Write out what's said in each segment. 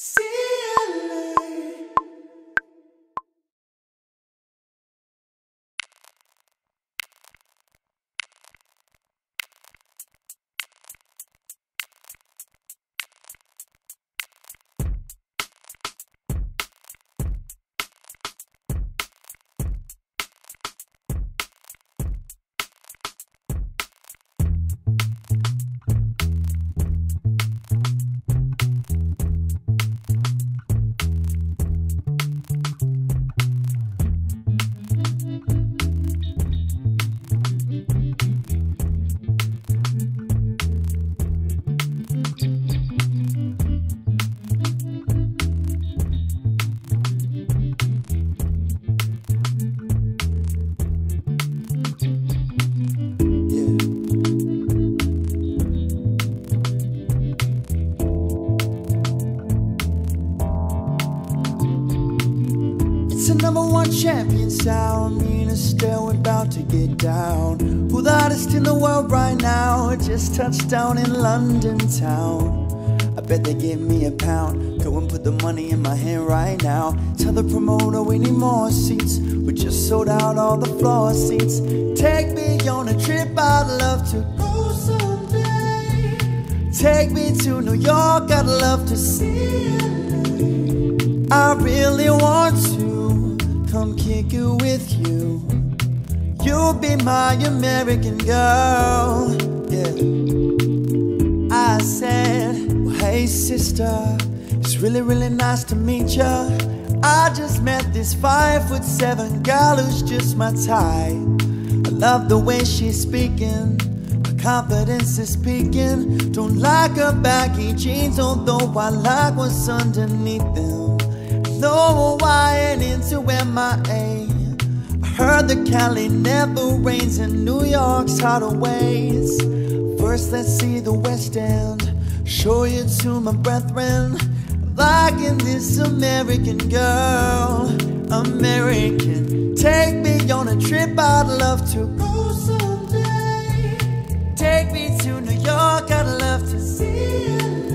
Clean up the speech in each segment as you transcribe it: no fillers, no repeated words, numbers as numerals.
It's a #1 champion sound. Me and Estelle about to get down. Who the hottest in the world right now? Just touched down in London town. I bet they give me a pound. Go and put the money in my hand right now. Tell the promoter we need more seats. We just sold out all the floor seats. Take me on a trip, I'd love to go someday. Take me to New York, I'd love to see it. I really want to come kick it with you. You'll be my American girl, yeah. I said, well, hey sister, it's really nice to meet ya. I just met this 5'7" girl who's just my type. I love the way she's speaking, her confidence is peaking. Don't like her baggy jeans, although I like what's underneath them. No, I ain't into MIA. I heard that Cali never rains and New York's hotter ways. First let's see the West End, show you to my brethren. Liking this American girl, American. Take me on a trip, I'd love to go someday. Take me to New York, I'd love to see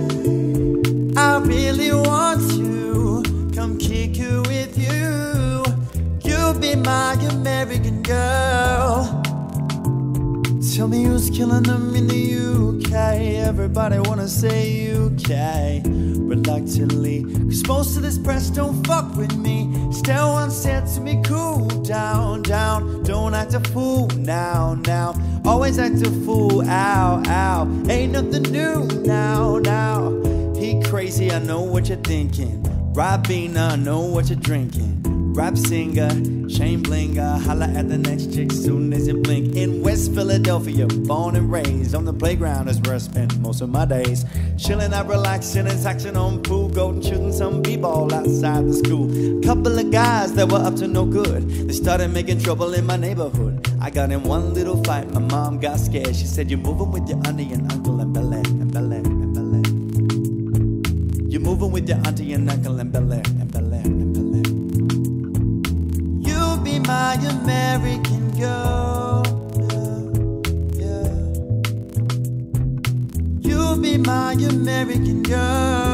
it. I really want to come kick it with you. You'll be my American girl. Tell me who's killing them in the UK. Everybody wanna say UK. Reluctantly, cause most of this press don't fuck with me. Still one said to me, cool down, down. Don't act a fool now, now. Always act a fool, ow, ow. Ain't nothing new now, now. He crazy, I know what you're thinking. Robina, I know what you're drinking. Rap singer, chain blinger. Holla at the next chick soon as you blink. In West Philadelphia, born and raised. On the playground is where I spend most of my days. Chilling out, relaxing, and action on pool. Golden shooting some b-ball outside the school. Couple of guys that were up to no good. They started making trouble in my neighborhood. I got in one little fight, my mom got scared. She said, you're moving with your auntie and uncle and Bel Air, and Bel Air, and Bel Air. You're moving with your auntie and uncle and Bel Air, and Bel Air, and Bel Air. You'll be my American girl, yeah, yeah. You'll be my American girl.